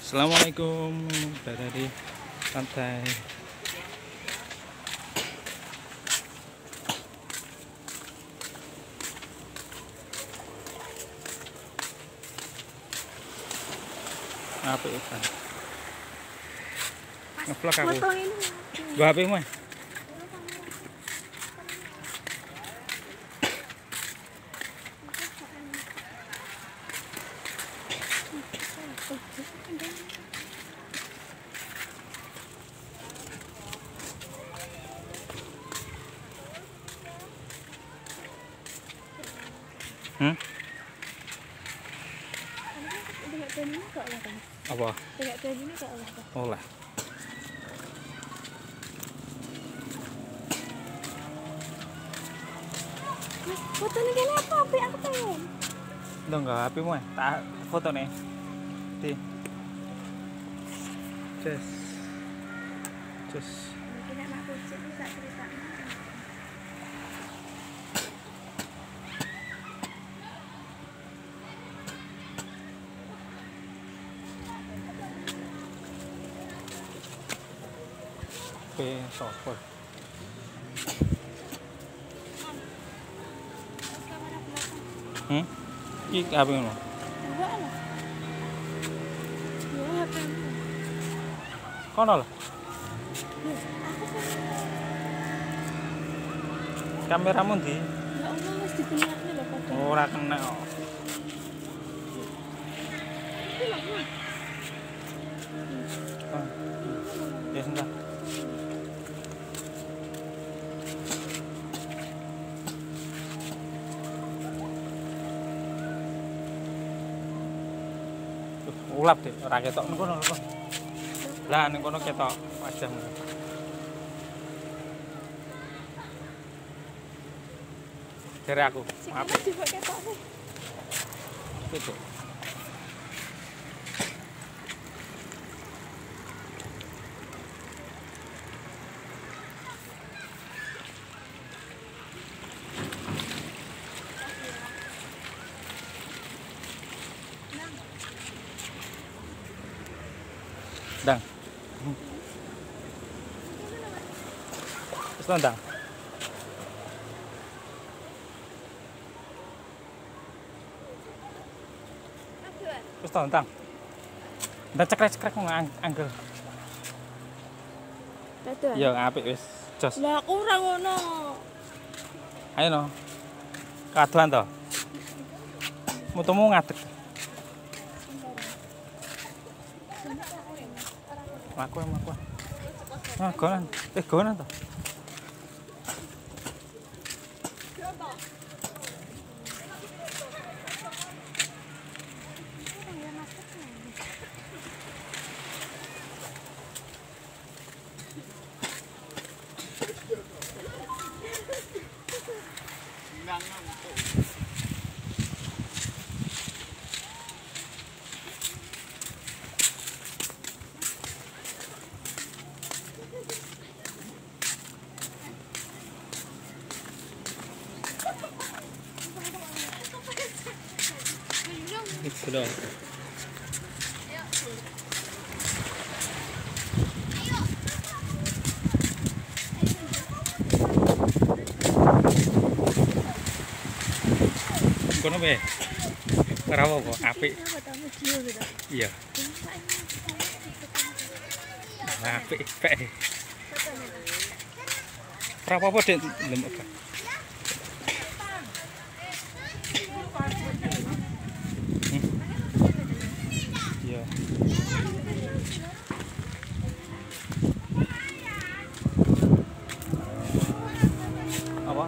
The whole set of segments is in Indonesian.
Assalamualaikum, berada di pantai. Apa ikan? Ngevlog aku. Gua HP mu. Apa? Olah. Foto ini kayaknya apa? Aku pengen. Udah enggak HP mu? Tak foto nih. Di. Cus. Mungkin anak kucing bisa cerita. Software. Ini apa ini? Enggak lah. Ya, HP-mu. Kono lah. Aku Kameramu di. ya Allah wis dibenakne lho foto. Ora kena kok. Iki lho, Mas. Ya sebentar. Ulap deh, ora ketok ning kono lho. Lah ning kono ketok wajahmu. Dari aku. Apa coba ketok sih? Itu. Dang. Terus nandang. Terus nandang. Ndak cekrek-cekrek anggel. Dadah. Ya apik wis. Jos. Lah aku ora ngono. Ayo no. Kadoan to. Mutumu ngadeg. Aku. Nah, gonan. Gonan to. Itu loh. Kono be. Karawo kok apik. Iya. Apik pek. Berapa apa dek lemuk. Iya. Apa?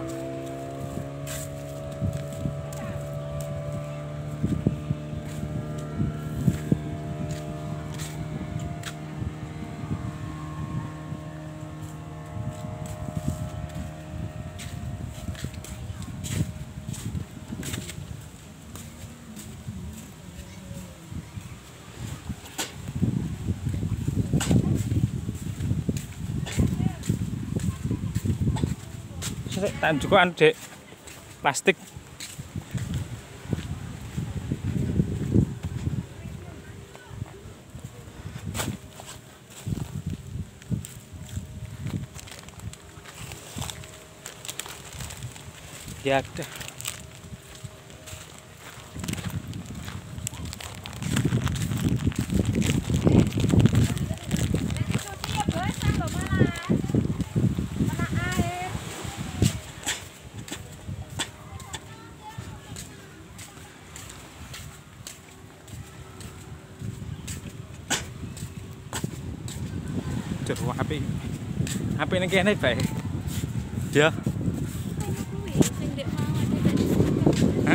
Tak juga dek plastik. Ya ada. Jero HP ini kene bae. Ya. Hah?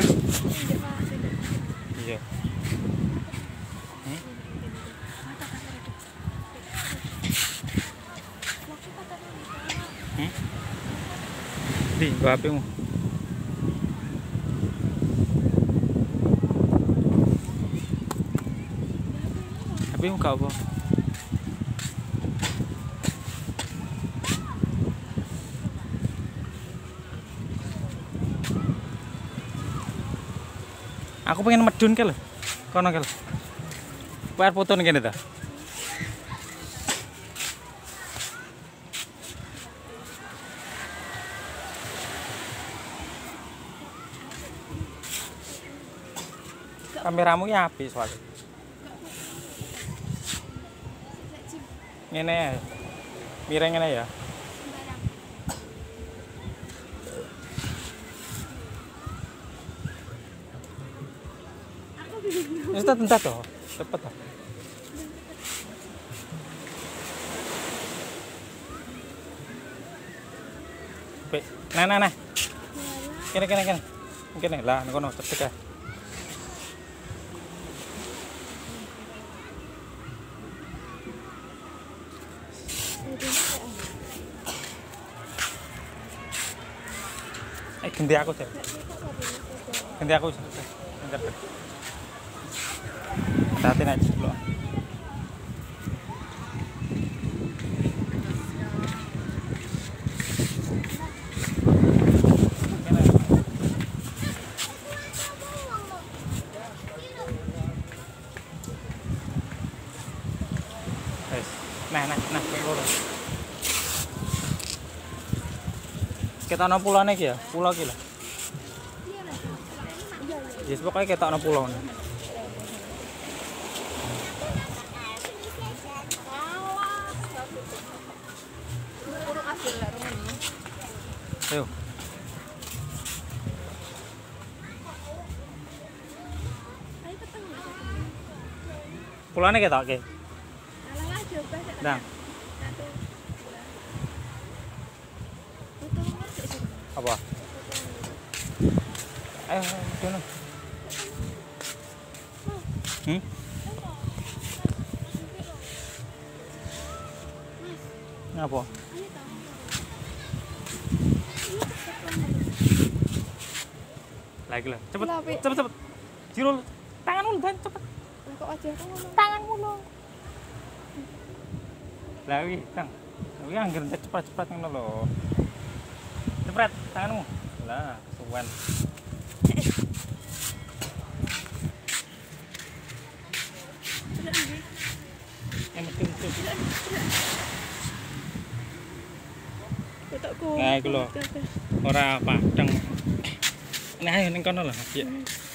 Iya. Di gua HP-mu. HP-mu gak apa? Aku pengen medun ke lho. Kono ke lho. Bayar foto nih kene ta. Kameramu ya apik soalnya. Ngene ya. Miring ngene ya. Ini tentat toh, cepet toh. Nah. Kene lah, kono cepet ya. Ganti aku sih. Bentar. Hati-hati aja dulu. Nah, kita ana pulane iki ya, pulau iki lho. Yes, pokoknya kita ana pulau. Ayo. Pulane ketok ke. Nah. Apa? Ayo, dono. Apa? Lagi lah, cepet. Jiro, tanganmu dan cepet. Kok aja Tanganmu lo. Lagi, tang. Lagi angger cepat ngono lho. Cepet tanganmu. Lah, suwen. Nah, iku lho. Ora padang. Nah, ning kono lho, ya.